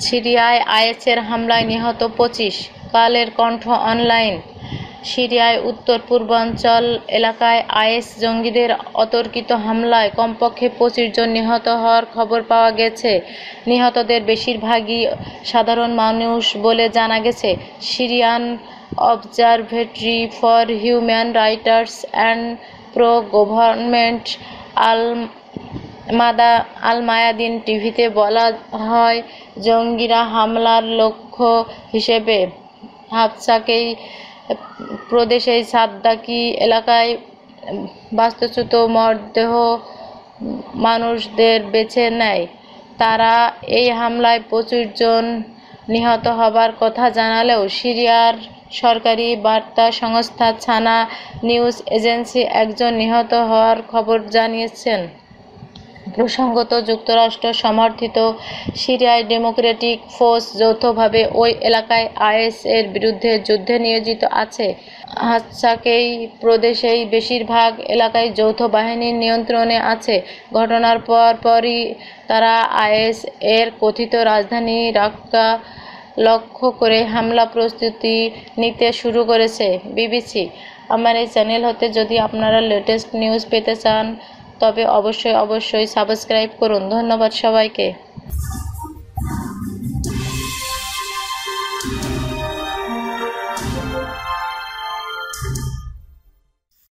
সিরিয়ায় আইএসের হামলায় নিহত ২৫। কালের কণ্ঠ অনলাইন। সিরিয়ায় উত্তর পূর্বাঞ্চল এলাকায় আইএস জঙ্গিদের অতর্কিত হামলায় কমপক্ষে ২৫ জন নিহত হওয়ার খবর পাওয়া গেছে। নিহতদের বেশিরভাগই সাধারণ মানুষ বলে জানা গেছে। Syrian observatory for human rights and pro government Al Mayadeen টিভিতে বলা হয়, জঙ্গিরা হামলার লক্ষ্য হিসেবে হাফসাকেই প্রদেশের সাদ্দাকি এলাকায় বাস্তুচ্যুত মরদেহ মানুষদের বেছে নেয়। তারা এই হামলায় ২৫ জন নিহত হবার কথা জানালেও সিরিয়ার সরকারি বার্তা সংস্থা সানা নিউজ এজেন্সি একজন নিহত হওয়ার খবর জানিয়েছেন। প্রসঙ্গত, যুক্তরাষ্ট্র সমর্থিত সিরিয়ায় ডেমোক্রেটিক ফোর্স যৌথভাবে ওই এলাকায় আইএস এর বিরুদ্ধে যুদ্ধে নিয়োজিত আছে। হাফসাকেই প্রদেশের বেশিরভাগ এলাকায় যৌথ বাহিনীর নিয়ন্ত্রণে আছে। ঘটনার পরই তারা আইএস এর কথিত রাজধানী রাক্কা লক্ষ্য করে হামলা প্রস্তুতি নিতে শুরু করেছে। বিবিসি। আমার এই চ্যানেল হতে যদি আপনারা লেটেস্ট নিউজ পেতে চান তবে অবশ্যই সাবস্ক্রাইব করুন। ধন্যবাদ সবাইকে।